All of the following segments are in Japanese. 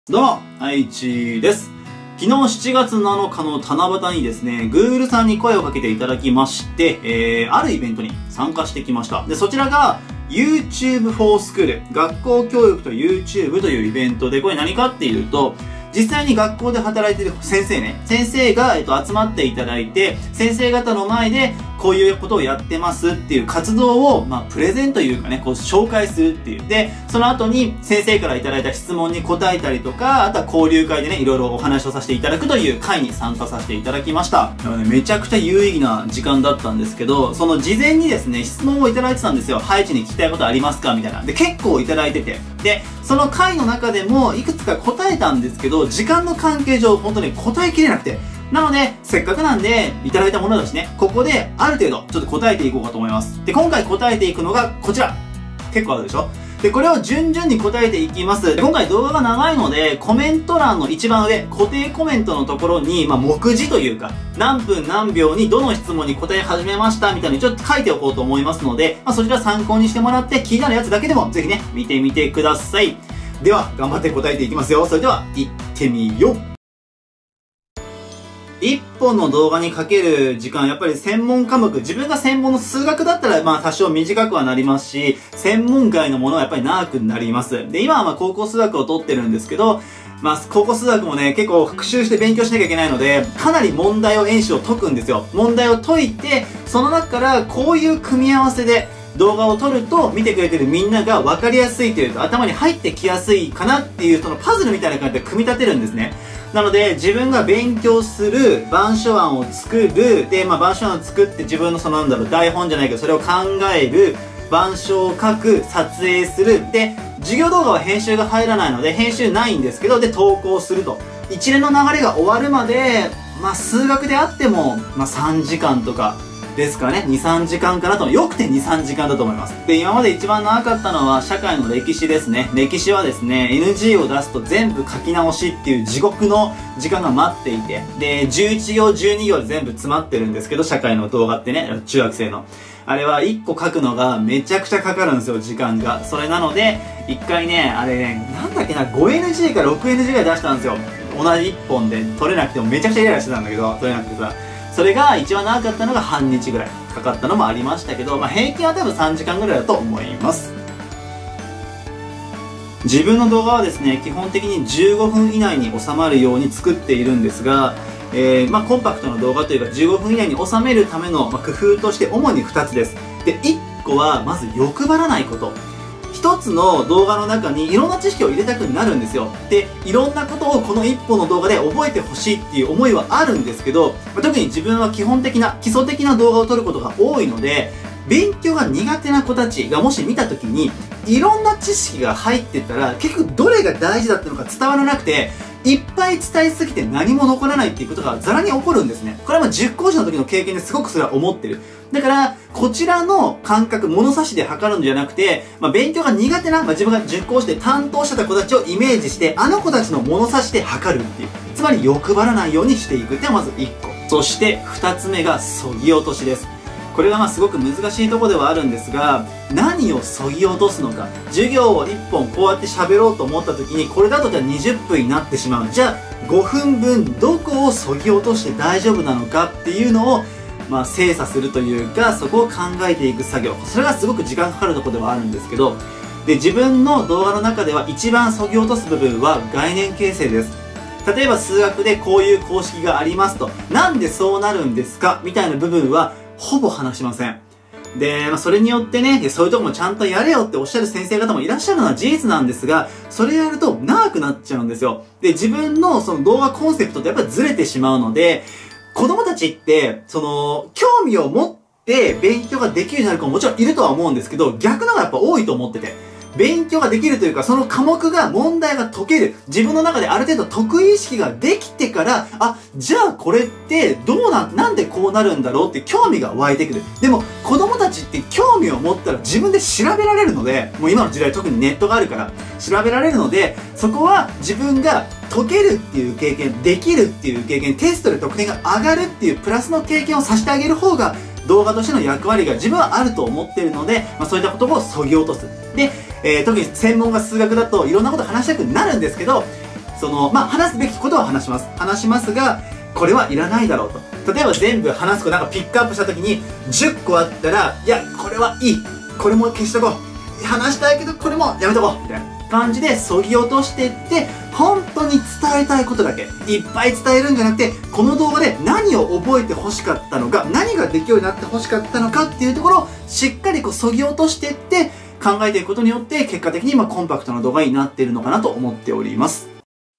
どうも、愛知です。昨日7月7日の七夕にですね、Google さんに声をかけていただきまして、あるイベントに参加してきました。で、そちらが YouTube for School、学校教育と YouTube というイベントで、これ何かっていうと、実際に学校で働いている先生が、集まっていただいて、先生方の前でこういうことをやってますっていう活動を、プレゼンというかね、こう紹介するっていう。で、その後に先生からいただいた質問に答えたりとか、あとは交流会でね、いろいろお話をさせていただくという会に参加させていただきました。めちゃくちゃ有意義な時間だったんですけど、その事前にですね、質問をいただいてたんですよ。ハイチに聞きたいことありますかみたいな。で、結構いただいてて。で、その会の中でもいくつか答えたんですけど、時間の関係上本当に答えきれなくて。なので、せっかくなんで、いただいたものだしね、ここである程度ちょっと答えていこうかと思います。で、今回答えていくのがこちら。結構あるでしょ？で、これを順々に答えていきます。今回動画が長いので、コメント欄の一番上、固定コメントのところに、目次というか、何分何秒にどの質問に答え始めましたみたいにちょっと書いておこうと思いますので、そちら参考にしてもらって、気になるやつだけでもぜひね、見てみてください。では、頑張って答えていきますよ。それでは、行ってみよう。一本の動画にかける時間、やっぱり専門科目、自分が専門の数学だったら、多少短くはなりますし、専門外のものはやっぱり長くなります。で、今は高校数学を取ってるんですけど、高校数学もね、結構復習して勉強しなきゃいけないので、かなり問題を演習を解くんですよ。問題を解いて、その中からこういう組み合わせで、動画を撮ると見てくれてるみんなが分かりやすいというか頭に入ってきやすいかなっていうそのパズルみたいな感じで組み立てるんですね。なので自分が勉強する板書案を作る。で、板書案を作って自分の台本じゃないけどそれを考える。板書を書く、撮影する。で、授業動画は編集が入らないので編集ないんですけど、で、投稿すると。一連の流れが終わるまで、数学であっても、3時間とか、ですからね、2、3時間かなと。よくて2、3時間だと思います。で、今まで一番長かったのは社会の歴史ですね。歴史はですね、NG を出すと全部書き直しっていう地獄の時間が待っていて、で、11行、12行で全部詰まってるんですけど、社会の動画ってね、中学生の。あれは1個書くのがめちゃくちゃかかるんですよ、時間が。それなので、1回ね、あれね、5NG か 6NG ぐらい出したんですよ。同じ1本で取れなくてもめちゃくちゃイライラしてたんだけど、取れなくてさ。それが一番長かったのが半日ぐらいかかったのもありましたけど、平均は多分3時間ぐらいだと思います。自分の動画はですね、基本的に15分以内に収まるように作っているんですが、コンパクトな動画というか15分以内に収めるための、工夫として主に2つです。で、1個はまず欲張らないこと。一つの動画の中にいろんな知識を入れたくなるんですよ。で、いろんなことをこの一本の動画で覚えてほしいっていう思いはあるんですけど、特に自分は基礎的な動画を撮ることが多いので、勉強が苦手な子たちがもし見た時に、いろんな知識が入ってたら、結局どれが大事だったのか伝わらなくて、いっぱい伝えすぎて何も残らないっていうことがザラに起こるんですね。これは塾講師の時の経験ですごくそれは思ってる。だから、こちらの感覚、物差しで測るんじゃなくて、勉強が苦手な、自分が塾講師で担当してた子たちをイメージして、あの子たちの物差しで測るっていう。つまり欲張らないようにしていくっていうのがまず1個。そして2つ目が削ぎ落としです。これがすごく難しいところではあるんですが、何を削ぎ落とすのか。授業を1本こうやって喋ろうと思った時に、これだとじゃあ20分になってしまう。じゃあ5分分どこを削ぎ落として大丈夫なのかっていうのを、精査するというか、そこを考えていく作業。それがすごく時間かかるところではあるんですけど、で、自分の動画の中では一番削ぎ落とす部分は概念形成です。例えば数学でこういう公式がありますと、なんでそうなるんですかみたいな部分はほぼ話しません。で、それによってね、そういうとこもちゃんとやれよっておっしゃる先生方もいらっしゃるのは事実なんですが、それやると長くなっちゃうんですよ。で、自分のその動画コンセプトってやっぱりずれてしまうので、子供たちって、興味を持って勉強ができるようになる子ももちろんいるとは思うんですけど、逆のがやっぱ多いと思ってて。勉強ができるというか、その科目が問題が解ける。自分の中である程度得意意識ができてから、じゃあこれってなんでこうなるんだろうって興味が湧いてくる。でも子供たちって興味を持ったら自分で調べられるので、もう今の時代特にネットがあるから調べられるので、そこは自分が解けるっていう経験、できるっていう経験、テストで得点が上がるっていうプラスの経験をさせてあげる方が動画としての役割が自分はあると思っているので、そういったことを削ぎ落とす。で、特に専門が数学だといろんなこと話したくなるんですけど、 話すべきことは話します。話しますが、これはいらないだろうと。例えば全部話すことなんかピックアップした時に10個あったら、いや、これはいい。これも消しとこう。話したいけど、これもやめとこう。みたいな感じで削ぎ落としていって、本当に伝えたいことだけ、いっぱい伝えるんじゃなくて、この動画で何を覚えて欲しかったのか、何ができるようになって欲しかったのかっていうところをしっかり削ぎ落としていって、考えていくことによって、結果的にコンパクトな動画になっているのかなと思っております。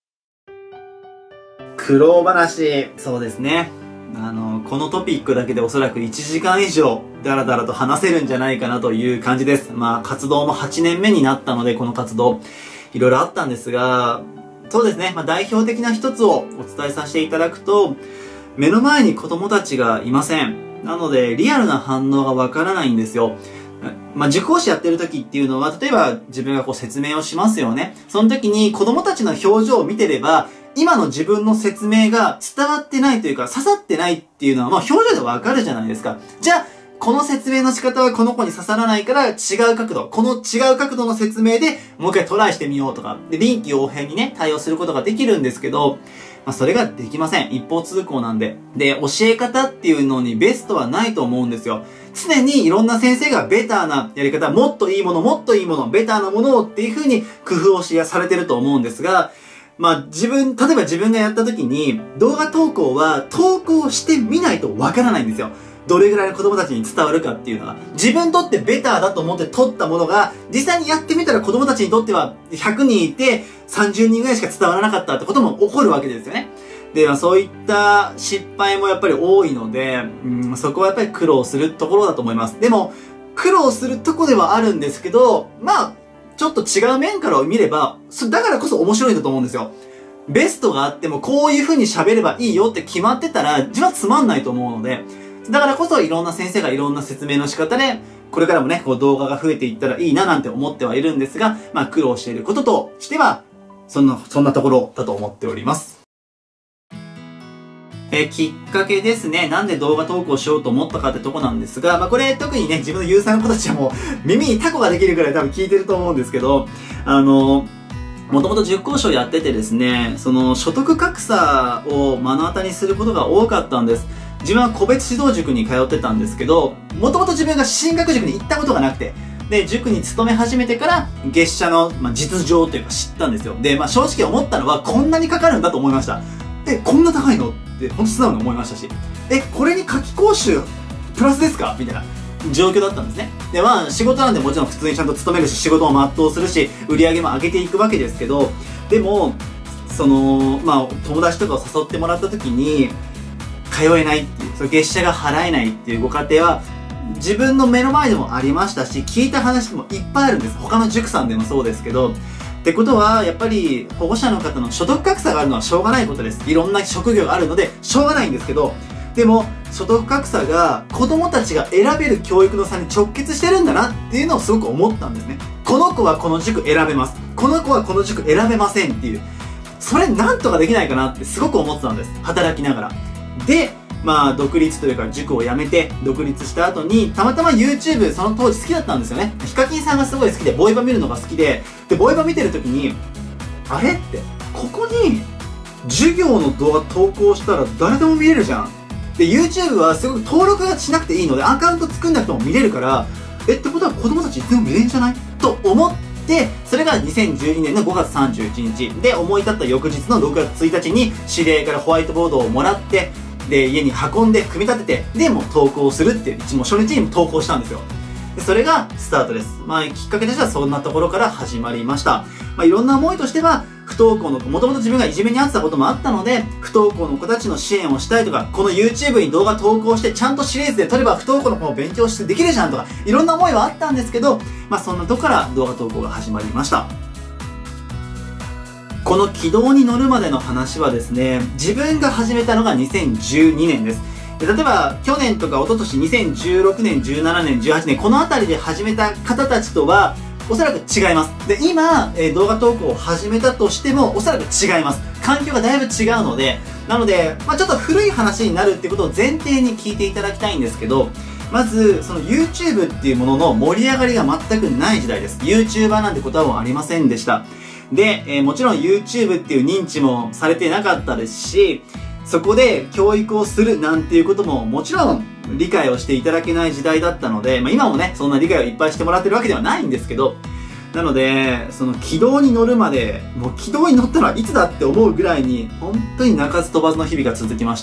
苦労話、そうですね。このトピックだけでおそらく1時間以上ダラダラと話せるんじゃないかなという感じです。活動も8年目になったので、この活動、いろいろあったんですが、そうですね、代表的な一つをお伝えさせていただくと、目の前に子供たちがいません。なので、リアルな反応がわからないんですよ。塾講師やってる時っていうのは、例えば自分が説明をしますよね。その時に子供たちの表情を見てれば、今の自分の説明が伝わってないというか、刺さってないっていうのは、表情でわかるじゃないですか。じゃあ、この説明の仕方はこの子に刺さらないから違う角度、この違う角度の説明でもう一回トライしてみようとか、で、臨機応変にね、対応することができるんですけど、それができません。一方通行なんで。で、教え方っていうのにベストはないと思うんですよ。常にいろんな先生がベターなやり方、もっといいもの、もっといいもの、ベターなものをっていう風に工夫をされてると思うんですが、例えば自分がやった時に、動画投稿は投稿してみないとわからないんですよ。どれぐらいの子供たちに伝わるかっていうのは。自分にとってベターだと思って撮ったものが、実際にやってみたら子供たちにとっては100人いて30人ぐらいしか伝わらなかったってことも起こるわけですよね。で、そういった失敗もやっぱり多いので、そこはやっぱり苦労するところだと思います。でも、苦労するとこではあるんですけど、ちょっと違う面からを見れば、だからこそ面白いんだと思うんですよ。ベストがあってもこういう風に喋ればいいよって決まってたら、自分はつまんないと思うので、だからこそいろんな先生がいろんな説明の仕方で、これからもね、動画が増えていったらいいななんて思ってはいるんですが、苦労していることとしては、そんなところだと思っております。きっかけですね。なんで動画投稿しようと思ったかってとこなんですが、これ特にね、自分のユーザーの子たちはもう耳にタコができるくらい多分聞いてると思うんですけど、もともと塾講師をやっててですね、所得格差を目の当たりにすることが多かったんです。自分は個別指導塾に通ってたんですけど、もともと自分が進学塾に行ったことがなくて、で、塾に勤め始めてから、月謝の、実情というか知ったんですよ。で、正直思ったのは、こんなにかかるんだと思いました。こんな高いのって、ほんと素直に思いましたし。これに夏期講習、プラスですかみたいな状況だったんですね。で、仕事なんでもちろん普通にちゃんと勤めるし、仕事も全うするし、売り上げも上げていくわけですけど、でも、友達とかを誘ってもらった時に、通えないっていう、月謝が払えないっていうご家庭は、自分の目の前でもありましたし、聞いた話もいっぱいあるんです。他の塾さんでもそうですけど。ってことは、やっぱり保護者の方の所得格差があるのはしょうがないことです。いろんな職業があるので、しょうがないんですけど、でも、所得格差が子供たちが選べる教育の差に直結してるんだなっていうのをすごく思ったんですね。この子はこの塾選べます。この子はこの塾選べませんっていう。それなんとかできないかなってすごく思ってたんです。働きながら。で、独立というか塾を辞めて独立した後に、たまたま YouTube その当時好きだったんですよね。ヒカキンさんがすごい好きで、ボイパ見るのが好きで、ボイパ見てる時に、あれって、ここに授業の動画投稿したら誰でも見れるじゃん。で、YouTube はすごく登録がしなくていいので、アカウント作んなくても見れるから、ってことは子供たちいつでも見れるんじゃないと思って、それが2012年の5月31日で、思い立った翌日の6月1日に知り合いからホワイトボードをもらって、で、家に運んで組み立てて、で、もう投稿するっていう、もう初日に投稿したんですよ。で、それがスタートです。きっかけとしてはそんなところから始まりました。いろんな思いとしては、不登校の子、もともと自分がいじめにあってたこともあったので、不登校の子たちの支援をしたいとか、この YouTube に動画投稿して、ちゃんとシリーズで撮れば不登校の子も勉強してできるじゃんとか、いろんな思いはあったんですけど、そんなとこから動画投稿が始まりました。この軌道に乗るまでの話はですね、自分が始めたのが2012年です。で、例えば去年とか一昨年2016年、17年、18年、この辺りで始めた方たちとはおそらく違います。で、今、動画投稿を始めたとしてもおそらく違います。環境がだいぶ違うので、なので、ちょっと古い話になるってことを前提に聞いていただきたいんですけど、まず、その YouTube っていうものの盛り上がりが全くない時代です。YouTuber なんて言葉もありませんでした。 で、もちろん YouTube っていう認知もされてなかったですし、そこで教育をするなんていうことももちろん理解をしていただけない時代だったので、今もね、そんな理解をいっぱいしてもらってるわけではないんですけど、なので、その軌道に乗るまで、もう軌道に乗ったのはいつだって思うぐらいに、本当に鳴かず飛ばずの日々が続きました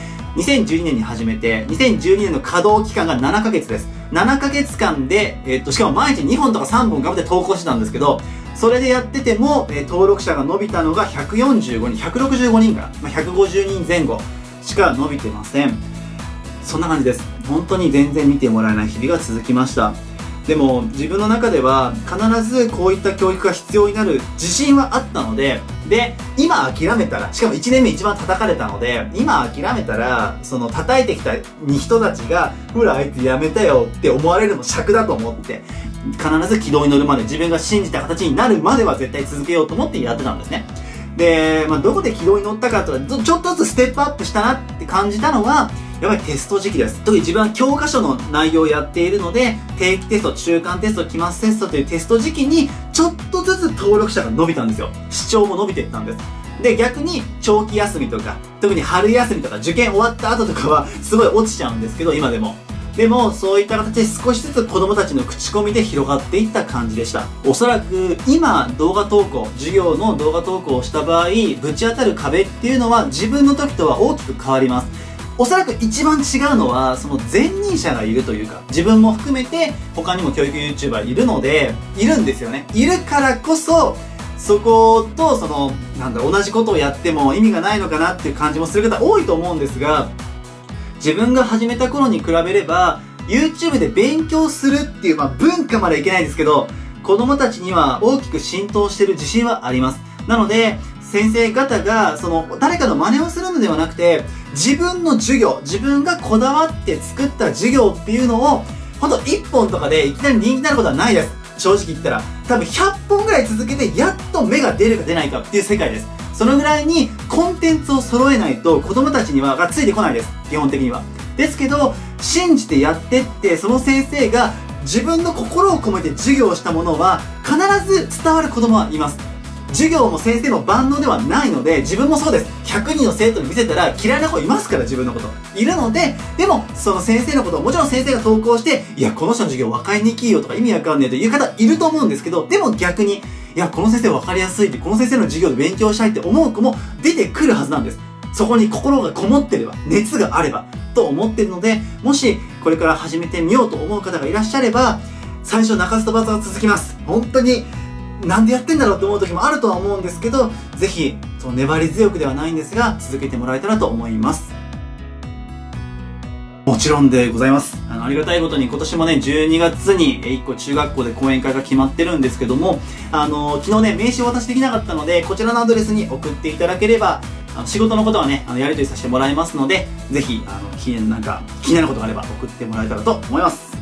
。2012年に始めて、2012年の稼働期間が7ヶ月です。7ヶ月間で、しかも毎日2本とか3本頑張って投稿してたんですけど、それでやってても、登録者が伸びたのが145人、165人から、150人前後しか伸びてません。そんな感じです。本当に全然見てもらえない日々が続きました。でも自分の中では必ずこういった教育が必要になる自信はあったので、今諦めたら、しかも1年目一番叩かれたので、今諦めたら、その叩いてきた人たちが、ほらあいつやめたよって思われるの尺だと思って、必ず軌道に乗るまで、自分が信じた形になるまでは絶対続けようと思ってやってたんですね。で、どこで軌道に乗ったかとちょっとずつステップアップしたなって感じたのは、やっぱりテスト時期です。特に自分は教科書の内容をやっているので、定期テスト、中間テスト、期末テストというテスト時期に、ちょっとずつ登録者が伸びたんですよ。視聴も伸びていったんです。で、逆に長期休みとか、特に春休みとか、受験終わった後とかは、すごい落ちちゃうんですけど、今でも。でも、そういった形で少しずつ子供たちの口コミで広がっていった感じでした。おそらく、今、動画投稿、授業の動画投稿をした場合、ぶち当たる壁っていうのは、自分の時とは大きく変わります。おそらく一番違うのは、その前任者がいるというか、自分も含めて、他にも教育 YouTuber いるので、いるんですよね。いるからこそ、そこと、同じことをやっても意味がないのかなっていう感じもする方多いと思うんですが、自分が始めた頃に比べれば、YouTube で勉強するっていう、文化までいけないんですけど、子供たちには大きく浸透してる自信はあります。なので、先生方が、誰かの真似をするのではなくて、自分の授業、自分がこだわって作った授業っていうのを、ほんと1本とかでいきなり人気になることはないです。正直言ったら。多分100本ぐらい続けて、やっと芽が出るか出ないかっていう世界です。そのぐらいにコンテンツを揃えないと子供たちにはついてこないです。基本的には。ですけど、信じてやってって、その先生が自分の心を込めて授業をしたものは必ず伝わる子供はいます。授業も先生も万能ではないので、自分もそうです。100人の生徒に見せたら嫌いな子いますから、自分のこと。いるので、でも、その先生のことをもちろん先生が投稿して、いや、この人の授業分かりにくいよとか意味わかんねえという方いると思うんですけど、でも逆に、いや、この先生分かりやすいって、この先生の授業で勉強したいって思う子も出てくるはずなんです。そこに心がこもってれば、熱があれば、と思ってるので、もし、これから始めてみようと思う方がいらっしゃれば、最初鳴かず飛ばずは続きます。本当に、なんでやってんだろうって思う時もあるとは思うんですけど、ぜひ、粘り強くではないんですが、続けてもらえたらと思います。もちろんでございます。ありがたいことに今年もね、12月に1個中学校で講演会が決まってるんですけども、昨日ね、名刺をお渡しできなかったので、こちらのアドレスに送っていただければ、仕事のことはね、やり取りさせてもらいますので、ぜひ、気になることがあれば送ってもらえたらと思います。